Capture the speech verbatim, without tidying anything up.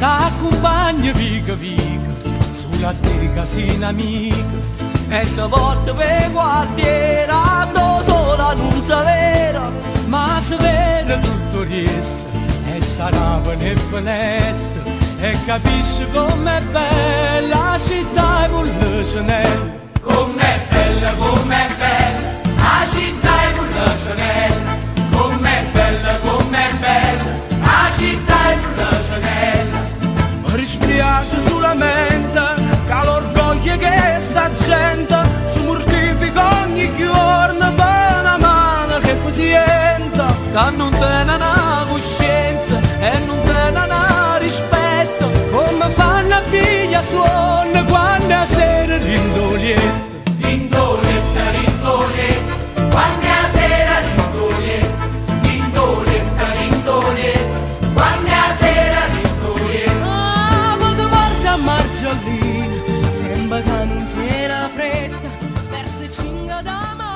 s'accompagna vica vica sulla teca sin amica e te porta per quartiera do sola non sapere ma se vede tutto il resto e sarà nel finestra e capisci com'è bella la città e Vulcanella. Com'è bella, com'è bella la città e Vulcanella. Com'è bella, com'è bella la città e Vulcanella. Mi dispiace solamente che l'orgoglio che sta gente si mortifica ogni giorno per una mano che fa niente, che non tiene una coscienza e non tiene una rispetto come fanno a figlia suona quando a sera rindolietta. Rindoletta, rindoletta, quando a sera rindoletta. Rindoletta, rindoletta, quando a sera rindoletta. Ah, ma che porta a Margiolina, sembra che non tiene fretta, verso cinque da